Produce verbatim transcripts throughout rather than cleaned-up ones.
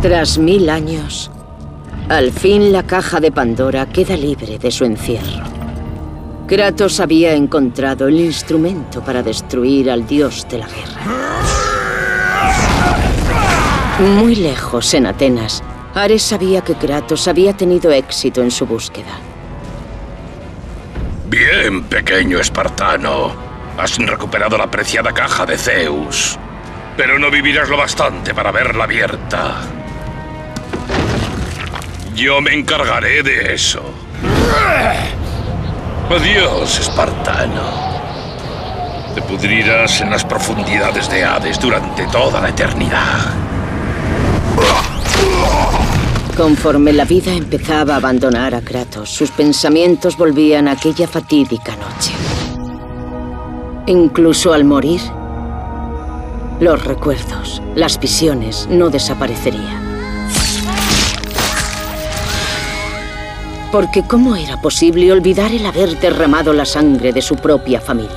Tras mil años, al fin la caja de Pandora queda libre de su encierro. Kratos había encontrado el instrumento para destruir al dios de la guerra. Muy lejos, en Atenas, Ares sabía que Kratos había tenido éxito en su búsqueda. Bien, pequeño espartano. Has recuperado la preciada caja de Zeus. Pero no vivirás lo bastante para verla abierta. Yo me encargaré de eso. Adiós, espartano. Te pudrirás en las profundidades de Hades durante toda la eternidad. Conforme la vida empezaba a abandonar a Kratos, sus pensamientos volvían a aquella fatídica noche. Incluso al morir, los recuerdos, las visiones no desaparecerían. Porque ¿cómo era posible olvidar el haber derramado la sangre de su propia familia?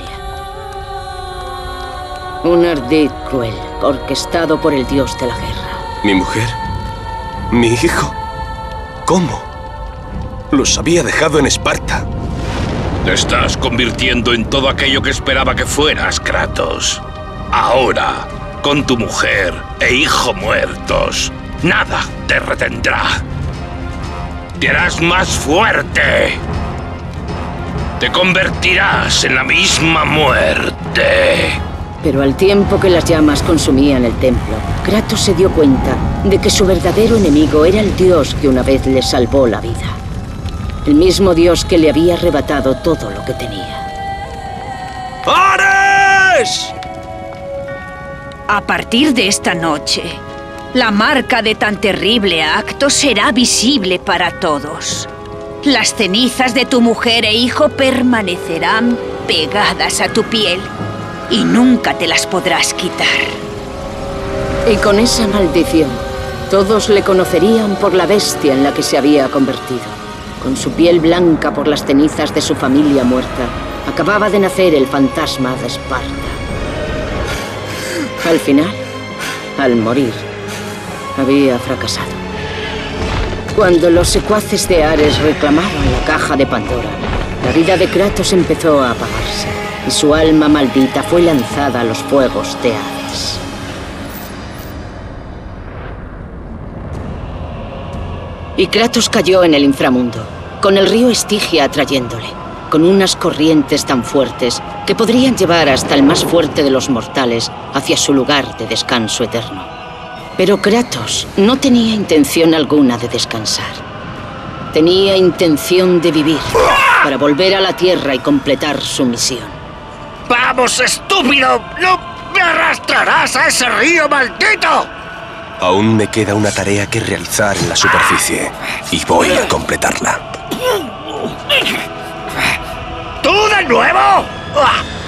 Un ardid cruel, orquestado por el dios de la guerra. ¿Mi mujer? ¿Mi hijo? ¿Cómo? Los había dejado en Esparta. Te estás convirtiendo en todo aquello que esperaba que fueras, Kratos. Ahora, con tu mujer e hijo muertos, nada te retendrá. Te harás más fuerte. Te convertirás en la misma muerte. Pero al tiempo que las llamas consumían el templo, Kratos se dio cuenta de que su verdadero enemigo era el dios que una vez le salvó la vida. El mismo dios que le había arrebatado todo lo que tenía. ¡Ares! A partir de esta noche, la marca de tan terrible acto será visible para todos. Las cenizas de tu mujer e hijo permanecerán pegadas a tu piel y nunca te las podrás quitar. Y con esa maldición, todos le conocerían por la bestia en la que se había convertido. Con su piel blanca por las cenizas de su familia muerta, acababa de nacer el fantasma de Esparta. Al final, al morir, había fracasado. Cuando los secuaces de Ares reclamaron la caja de Pandora, la vida de Kratos empezó a apagarse y su alma maldita fue lanzada a los fuegos de Hades. Y Kratos cayó en el inframundo, con el río Estigia atrayéndole, con unas corrientes tan fuertes que podrían llevar hasta el más fuerte de los mortales hacia su lugar de descanso eterno. Pero Kratos no tenía intención alguna de descansar. Tenía intención de vivir, para volver a la Tierra y completar su misión. ¡Vamos, estúpido! ¡No me arrastrarás a ese río maldito! Aún me queda una tarea que realizar en la superficie, y voy a completarla. ¿Tú de nuevo?